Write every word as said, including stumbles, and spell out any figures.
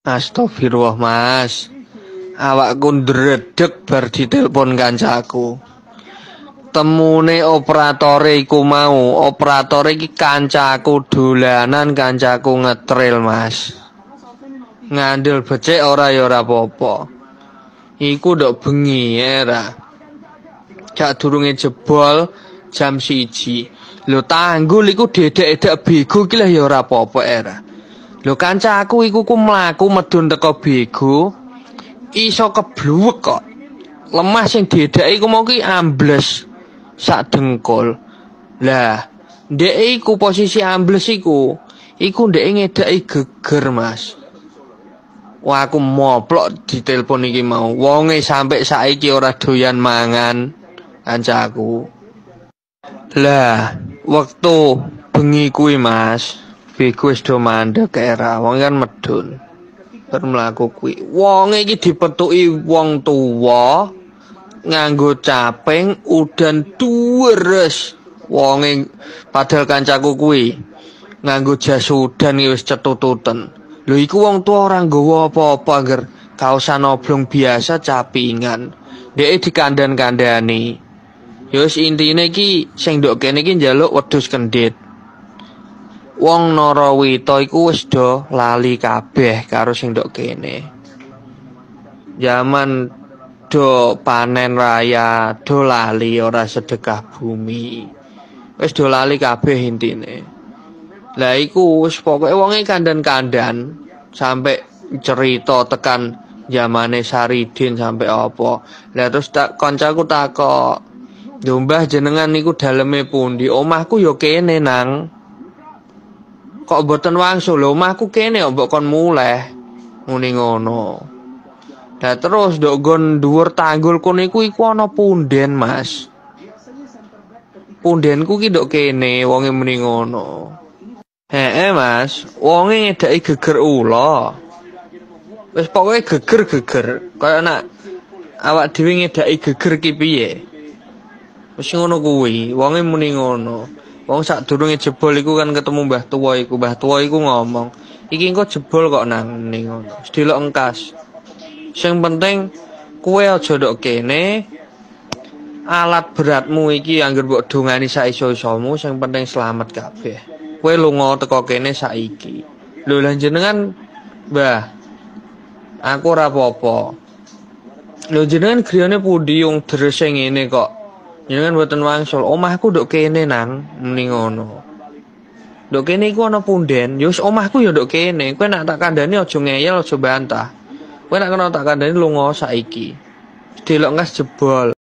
Astagfirullah mas, awakku ndredeg bar ditelepon kancaku. Temune operatore iku mau, operatore iki kancaku dolanan, kancaku ngetril mas. Ngandel becik ora ya ora apa-apa. Iku ndok bengi era. Cak durunge jebol jam siji. Lho tanggul iku dedek-dedek bego iki lah ya ora apa-apa era. Lho kancaku iku ku mlaku medun teko bego iso kebluwek kok. Lemah sing dedek iku mau ki ambles sak dengkul. Lah, ndek iku posisi ambles iku, iku ndek ngedaki geger, Mas. Wah aku moplok ditelepon iki mau. Wonge sampai saiki ora doyan mangan kancaku. Lah, wektu bengi kuwi, Mas. Bego wis do mandek era, wong kan medun. Bar mlaku kuwi. Wong iki dipetuki wong tuwa nganggo caping udan deres. Wong padahal kancaku kuwi nganggo jas udan wis cetututen. Lho iku wong tuwa ora nggawa apa-apa angger kaosan oblong biasa capingan. Dhek dikandan-kandani. Ya wis intine iki sing nduk kene iki njaluk wedhus kendhit. Wong Narawita iku wis do lali kabeh karo sing ndok kene. Zaman do panen raya, do lali ora sedekah bumi. Wis do lali kabeh intine. Lah iku wis pokoke wonge kandan-kandan sampai cerita tekan zamane Saridin sampai apa. Lah terus tak kancaku takok, "Lho Mbah jenengan niku daleme pundi?" "Omahku ya kene, Nang." "Kok mboten wangsul?" "Lho omahku kene kok mbok kon muleh." Muni ngono. Lah terus ndok nggon dhuwur tanggul kono iku iku ana punden, Mas. Pundenku ki ndok kene, wonge muni ngono. Heeh, Mas. Wonge ngedaki geger ula. Wis pokoke geger-geger, kaya nak awak dhewe ngedaki geger ki piye. Wis ngono kuwi, wonge muni ngono. Wong sadurunge jebol iku kan ketemu Mbah Tuwa iku. Mbah Tuwa iku ngomong, "Iki engko jebol kok nang ning ngono. Wis delok engkas. Sing penting kowe aja ndok kene. Alat beratmu iki anggere mbok dongani sak iso-isomu, sing penting selamat kabeh. Kowe lunga teko kene saiki." Lho lan jenengan, Mbah, aku ora apa-apa. Lho jenengan griyane pundi wong deres ngene kok. Jenengan mboten wangsul. Omahku nduk kene, Nang. Muni ngono. Nduk kene iku ana punden. Ya wis omahku ya nduk kene. Kowe nak tak kandhani aja ngeyel, aja bantah. Kowe nak kena tak kandhani lunga saiki. Delok ngas jebol.